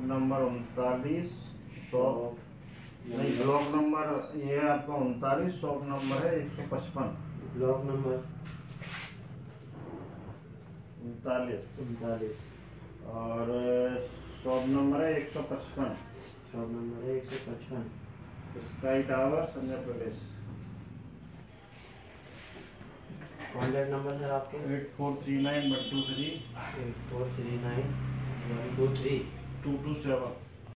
Number 39, shop नहीं, block number ये है आपका 39, शॉप नंबर है 155। ब्लॉक नंबर 39 और शॉप नंबर है 155। शॉप नंबर है 155। Sky tower, Sanjay Pradesh. Contact number sir आपके 8439 123 8439 123 227।